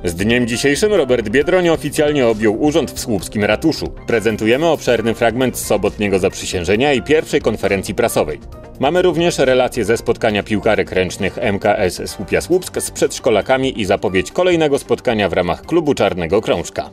Z dniem dzisiejszym Robert Biedroń oficjalnie objął urząd w słupskim ratuszu. Prezentujemy obszerny fragment z sobotniego zaprzysiężenia i pierwszej konferencji prasowej. Mamy również relacje ze spotkania piłkarek ręcznych MKS Słupia Słupsk z przedszkolakami i zapowiedź kolejnego spotkania w ramach klubu Czarnego Krążka.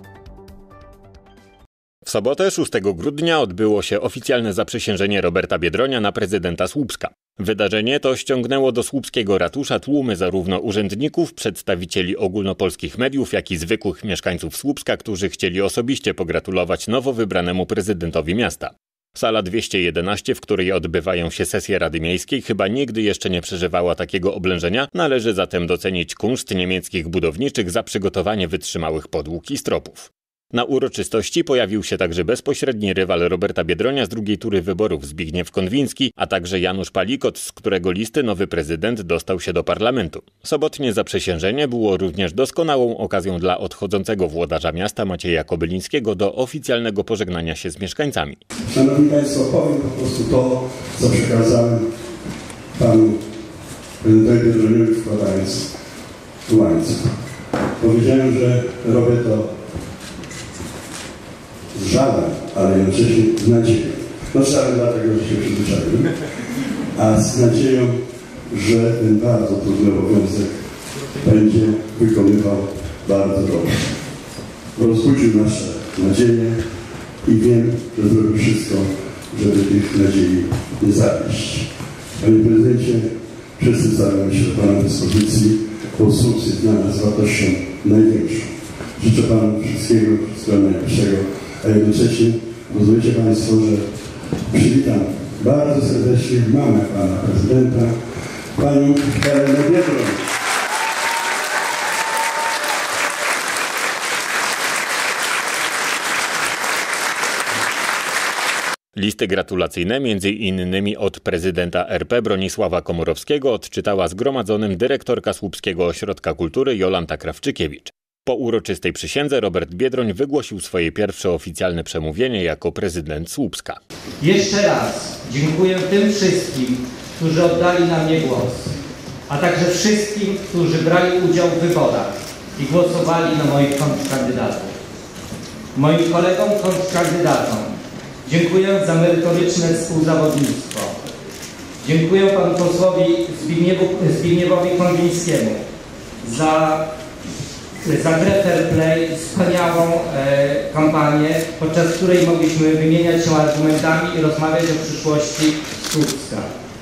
W sobotę 6 grudnia odbyło się oficjalne zaprzysiężenie Roberta Biedronia na prezydenta Słupska. Wydarzenie to ściągnęło do słupskiego ratusza tłumy zarówno urzędników, przedstawicieli ogólnopolskich mediów, jak i zwykłych mieszkańców Słupska, którzy chcieli osobiście pogratulować nowo wybranemu prezydentowi miasta. Sala 211, w której odbywają się sesje Rady Miejskiej, chyba nigdy jeszcze nie przeżywała takiego oblężenia. Należy zatem docenić kunszt niemieckich budowniczych za przygotowanie wytrzymałych podłóg i stropów. Na uroczystości pojawił się także bezpośredni rywal Roberta Biedronia z drugiej tury wyborów Zbigniew Konwiński, a także Janusz Palikot, z którego listy nowy prezydent dostał się do parlamentu. Sobotnie zaprzysiężenie było również doskonałą okazją dla odchodzącego włodarza miasta Macieja Kobylińskiego do oficjalnego pożegnania się z mieszkańcami. Szanowni Państwo, powiem po prostu to, co przekazałem panu prezydentowi Biedroniowi, wkładając łańcuch. Powiedziałem, że robię to z żalem, ale jednocześnie z nadzieją. No żalem dlatego, że się przyzwyczaiłem, a z nadzieją, że ten bardzo trudny obowiązek będzie wykonywał bardzo dobrze. Rozbudził nasze nadzieje i wiem, że zrobił wszystko, żeby tych nadziei nie zawieść. Panie prezydencie, wszyscy stawiamy się do pana dyspozycji, bo Słupsk jest dla nas wartością największą. Życzę panu wszystkiego najlepszego. A jednocześnie pozwolicie Państwo, że przywitam bardzo serdecznie mamę pana prezydenta, panią Helenę Biedroń. Listy gratulacyjne, m.in. od prezydenta RP Bronisława Komorowskiego, odczytała zgromadzonym dyrektorka Słupskiego Ośrodka Kultury Jolanta Krawczykiewicz. Po uroczystej przysiędze Robert Biedroń wygłosił swoje pierwsze oficjalne przemówienie jako prezydent Słupska. Jeszcze raz dziękuję tym wszystkim, którzy oddali na mnie głos, a także wszystkim, którzy brali udział w wyborach i głosowali na moich kontrkandydatów. Moim kolegom kontrkandydatom dziękuję za merytoryczne współzawodnictwo. Dziękuję panu posłowi Zbigniewowi Konwińskiemu za grę fair play, wspaniałą kampanię, podczas której mogliśmy wymieniać się argumentami i rozmawiać o przyszłości Słupska.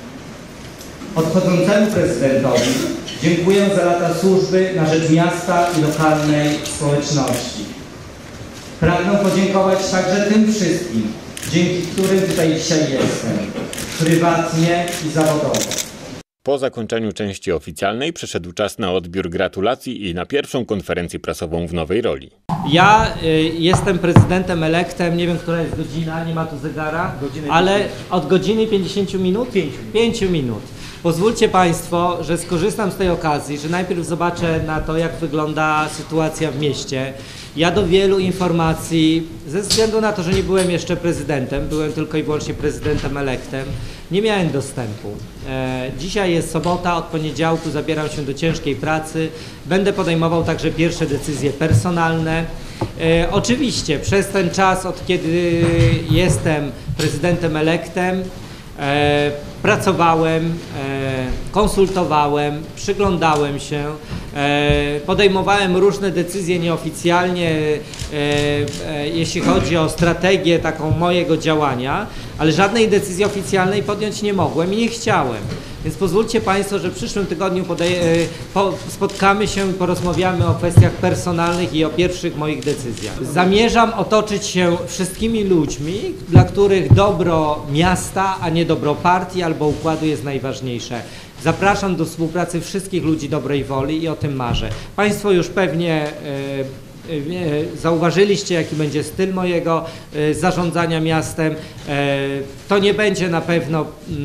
Odchodzącemu prezydentowi dziękuję za lata służby na rzecz miasta i lokalnej społeczności. Pragnę podziękować także tym wszystkim, dzięki którym tutaj dzisiaj jestem, prywatnie i zawodowo. Po zakończeniu części oficjalnej przyszedł czas na odbiór gratulacji i na pierwszą konferencję prasową w nowej roli. Ja jestem prezydentem elektem, nie wiem, która jest godzina, nie ma tu zegara, ale od godziny 50 minut? 5 minut. Pozwólcie Państwo, że skorzystam z tej okazji, że najpierw zobaczę na to, jak wygląda sytuacja w mieście. Ja do wielu informacji, ze względu na to, że nie byłem jeszcze prezydentem, byłem tylko i wyłącznie prezydentem elektem, nie miałem dostępu. Dzisiaj jest sobota, od poniedziałku zabieram się do ciężkiej pracy. Będę podejmował także pierwsze decyzje personalne. Oczywiście przez ten czas, od kiedy jestem prezydentem elektem, pracowałem, konsultowałem, przyglądałem się, podejmowałem różne decyzje nieoficjalnie, jeśli chodzi o strategię taką mojego działania, ale żadnej decyzji oficjalnej podjąć nie mogłem i nie chciałem. Więc pozwólcie Państwo, że w przyszłym tygodniu spotkamy się i porozmawiamy o kwestiach personalnych i o pierwszych moich decyzjach. Zamierzam otoczyć się wszystkimi ludźmi, dla których dobro miasta, a nie dobro partii albo układu jest najważniejsze. Zapraszam do współpracy wszystkich ludzi dobrej woli i o tym marzę. Państwo już pewnie zauważyliście, jaki będzie styl mojego zarządzania miastem. To nie będzie na pewno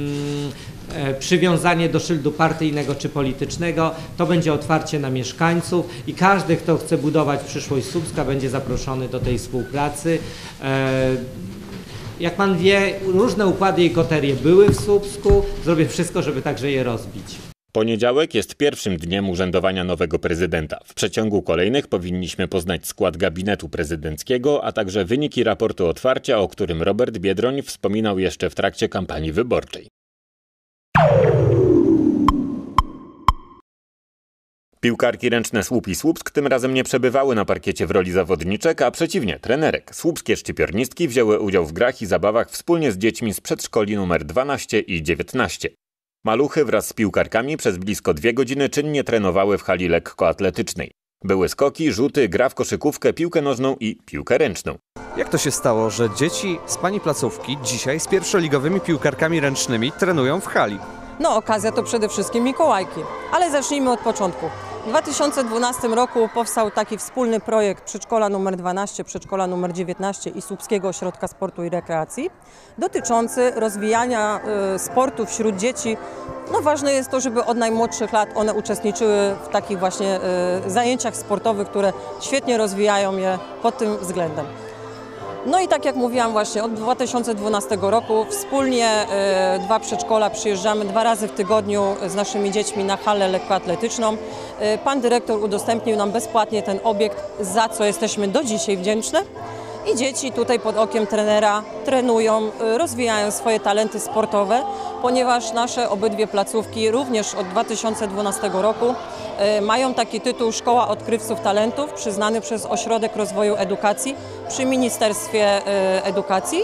przywiązanie do szyldu partyjnego czy politycznego, to będzie otwarcie na mieszkańców i każdy, kto chce budować przyszłość Słupska, będzie zaproszony do tej współpracy. Jak pan wie, różne układy i koterie były w Słupsku, zrobię wszystko, żeby także je rozbić. Poniedziałek jest pierwszym dniem urzędowania nowego prezydenta. W przeciągu kolejnych powinniśmy poznać skład gabinetu prezydenckiego, a także wyniki raportu otwarcia, o którym Robert Biedroń wspominał jeszcze w trakcie kampanii wyborczej. Piłkarki ręczne Słup i Słupsk tym razem nie przebywały na parkiecie w roli zawodniczek, a przeciwnie, trenerek. Słupskie szczypiornistki wzięły udział w grach i zabawach wspólnie z dziećmi z przedszkoli nr 12 i 19. Maluchy wraz z piłkarkami przez blisko 2 godziny czynnie trenowały w hali lekkoatletycznej. Były skoki, rzuty, gra w koszykówkę, piłkę nożną i piłkę ręczną. Jak to się stało, że dzieci z pani placówki dzisiaj z pierwszoligowymi piłkarkami ręcznymi trenują w hali? No, okazja to przede wszystkim Mikołajki, ale zacznijmy od początku. W 2012 roku powstał taki wspólny projekt przedszkola nr 12, przedszkola nr 19 i Słupskiego Ośrodka Sportu i Rekreacji dotyczący rozwijania sportu wśród dzieci. No, ważne jest to, żeby od najmłodszych lat one uczestniczyły w takich właśnie zajęciach sportowych, które świetnie rozwijają je pod tym względem. No i tak jak mówiłam właśnie, od 2012 roku wspólnie 2 przedszkola przyjeżdżamy 2 razy w tygodniu z naszymi dziećmi na halę lekkoatletyczną. Pan dyrektor udostępnił nam bezpłatnie ten obiekt, za co jesteśmy do dzisiaj wdzięczne. I dzieci tutaj pod okiem trenera trenują, rozwijają swoje talenty sportowe, ponieważ nasze obydwie placówki również od 2012 roku mają taki tytuł Szkoła Odkrywców Talentów przyznany przez Ośrodek Rozwoju Edukacji przy Ministerstwie Edukacji.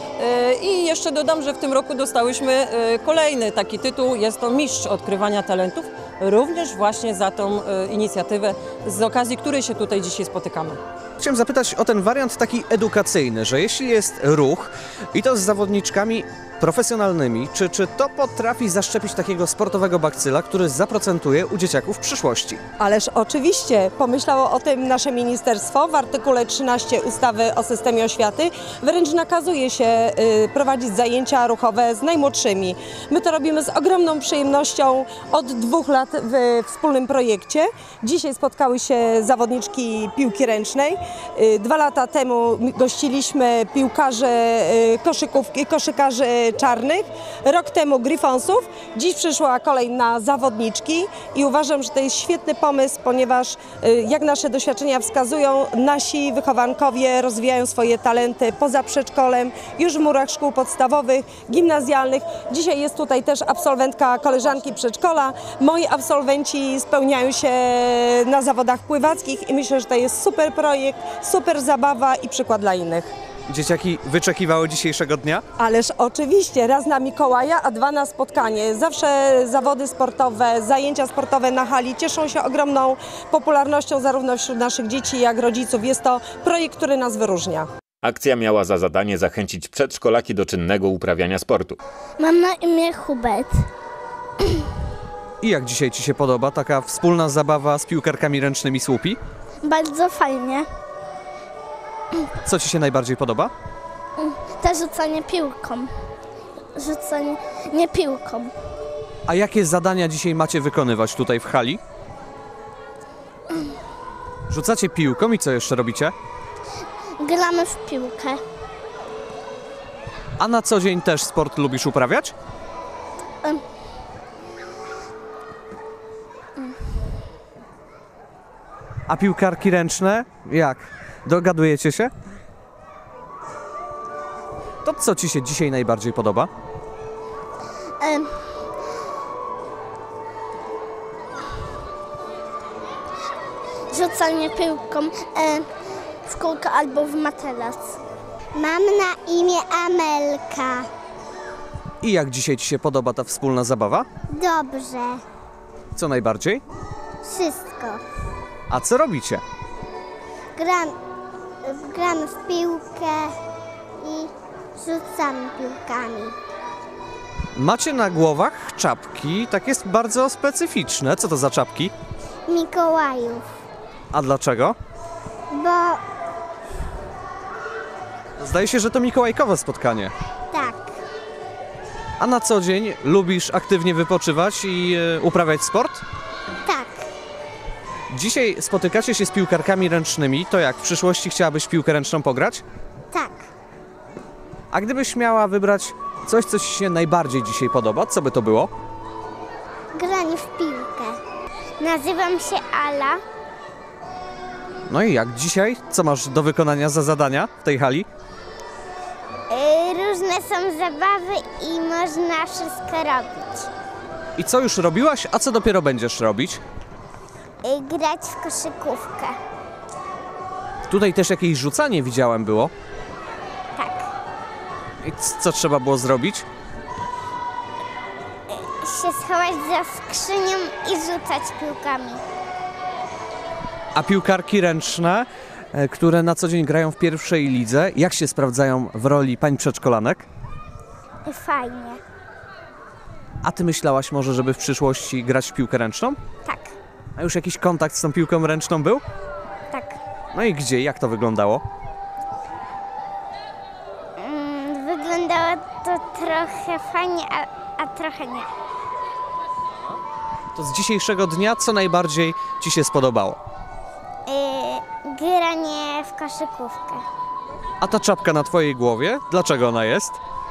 I jeszcze dodam, że w tym roku dostałyśmy kolejny taki tytuł, jest to Mistrz Odkrywania Talentów, również właśnie za tą inicjatywę, z okazji której się tutaj dzisiaj spotykamy. Chciałem zapytać o ten wariant taki edukacyjny, że jeśli jest ruch i to z zawodniczkami profesjonalnymi, czy to potrafi zaszczepić takiego sportowego bakcyla, który zaprocentuje u dzieciaków w przyszłości? Ależ oczywiście, pomyślało o tym nasze ministerstwo. W artykule 13 ustawy o systemie oświaty wręcz nakazuje się prowadzić zajęcia ruchowe z najmłodszymi. My to robimy z ogromną przyjemnością od 2 lat w wspólnym projekcie. Dzisiaj spotkały się zawodniczki piłki ręcznej. 2 lata temu gościliśmy piłkarzy koszykówki, koszykarzy czarnych, rok temu Gryfonsów, dziś przyszła kolej na zawodniczki i uważam, że to jest świetny pomysł, ponieważ jak nasze doświadczenia wskazują, nasi wychowankowie rozwijają swoje talenty poza przedszkolem, już w murach szkół podstawowych, gimnazjalnych. Dzisiaj jest tutaj też absolwentka koleżanki przedszkola. Moi absolwenci spełniają się na zawodach pływackich i myślę, że to jest super projekt, super zabawa i przykład dla innych. Dzieciaki wyczekiwały dzisiejszego dnia? Ależ oczywiście, raz na Mikołaja, a 2 na spotkanie. Zawsze zawody sportowe, zajęcia sportowe na hali cieszą się ogromną popularnością zarówno wśród naszych dzieci, jak rodziców. Jest to projekt, który nas wyróżnia. Akcja miała za zadanie zachęcić przedszkolaki do czynnego uprawiania sportu. Mam na imię Hubert. I jak dzisiaj ci się podoba taka wspólna zabawa z piłkarkami ręcznymi Słupi? Bardzo fajnie. Co ci się najbardziej podoba? To rzucanie piłką. Rzucanie nie piłką. A jakie zadania dzisiaj macie wykonywać tutaj w hali? Rzucacie piłką i co jeszcze robicie? Gramy w piłkę. A na co dzień też sport lubisz uprawiać? A piłkarki ręczne? Jak? Dogadujecie się? To co ci się dzisiaj najbardziej podoba? Rzucanie piłką w kółko albo w materac. Mam na imię Amelka. I jak dzisiaj ci się podoba ta wspólna zabawa? Dobrze. Co najbardziej? Wszystko. A co robicie? Gramy w piłkę i rzucamy piłkami. Macie na głowach czapki, takie bardzo specyficzne. Co to za czapki? Mikołajów. A dlaczego? Bo Zdaje się, że to mikołajkowe spotkanie. tak, A na co dzień lubisz aktywnie wypoczywać i uprawiać sport? tak. Dzisiaj spotykacie się z piłkarkami ręcznymi. To jak, w przyszłości chciałabyś w piłkę ręczną pograć? Tak. A gdybyś miała wybrać coś, co ci się najbardziej dzisiaj podoba, co by to było? Granie w piłkę. Nazywam się Ala. No i jak dzisiaj? Co masz do wykonania za zadania w tej hali? Różne są zabawy i można wszystko robić. I co już robiłaś, a co dopiero będziesz robić? Grać w koszykówkę. Tutaj też jakieś rzucanie widziałem było. Tak. I co trzeba było zrobić? Się schować za skrzynią i rzucać piłkami. A piłkarki ręczne, które na co dzień grają w pierwszej lidze, jak się sprawdzają w roli pań przedszkolanek? Fajnie. A ty myślałaś może, żeby w przyszłości grać w piłkę ręczną? Tak, A już jakiś kontakt z tą piłką ręczną był? tak. No i gdzie? Jak to wyglądało? Wyglądało to trochę fajnie, a trochę nie. To z dzisiejszego dnia co najbardziej ci się spodobało? Granie w koszykówkę. A ta czapka na twojej głowie? Dlaczego ona jest?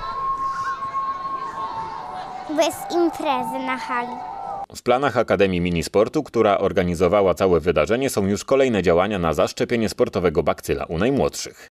Bo jest imprezy na hali. W planach Akademii Minisportu, która organizowała całe wydarzenie, są już kolejne działania na zaszczepienie sportowego bakcyla u najmłodszych.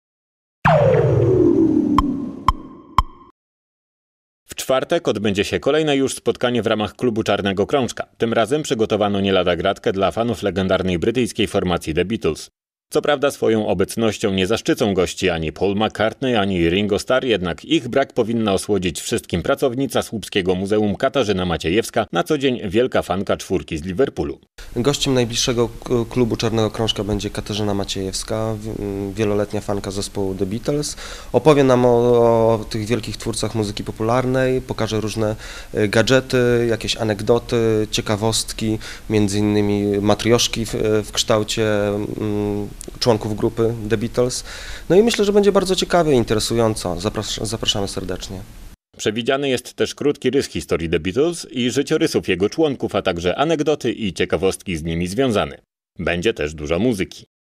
W czwartek odbędzie się kolejne już spotkanie w ramach klubu Czarnego Krążka. Tym razem przygotowano nie lada gratkę dla fanów legendarnej brytyjskiej formacji The Beatles. Co prawda swoją obecnością nie zaszczycą gości ani Paul McCartney, ani Ringo Starr, jednak ich brak powinna osłodzić wszystkim pracownica Słupskiego Muzeum Katarzyna Maciejewska, na co dzień wielka fanka czwórki z Liverpoolu. Gościem najbliższego klubu Czarnego Krążka będzie Katarzyna Maciejewska, wieloletnia fanka zespołu The Beatles. Opowie nam o tych wielkich twórcach muzyki popularnej, pokaże różne gadżety, jakieś anegdoty, ciekawostki, między innymi matrioszki w kształcie członków grupy The Beatles. No i myślę, że będzie bardzo ciekawie i interesująco. Zapraszamy serdecznie. Przewidziany jest też krótki rys historii The Beatles i życiorysów jego członków, a także anegdoty i ciekawostki z nimi związane. Będzie też dużo muzyki.